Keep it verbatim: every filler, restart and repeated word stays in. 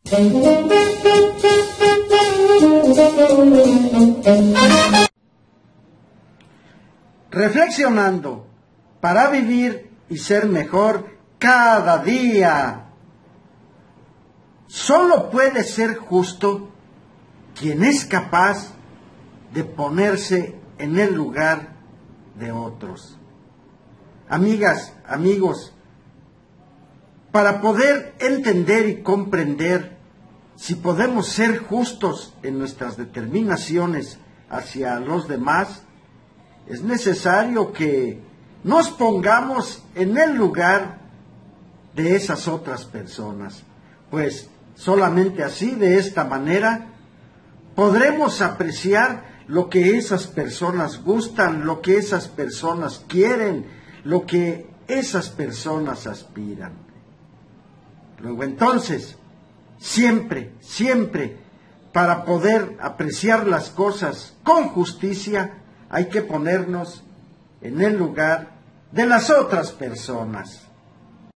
Reflexionando para vivir y ser mejor cada día. Solo puede ser justo quien es capaz de ponerse en el lugar de otros. Amigas, amigos, para poder entender y comprender si podemos ser justos en nuestras determinaciones hacia los demás, es necesario que nos pongamos en el lugar de esas otras personas, pues solamente así, de esta manera, podremos apreciar lo que esas personas gustan, lo que esas personas quieren, lo que esas personas aspiran. Luego entonces, siempre, siempre, para poder apreciar las cosas con justicia, hay que ponernos en el lugar de las otras personas.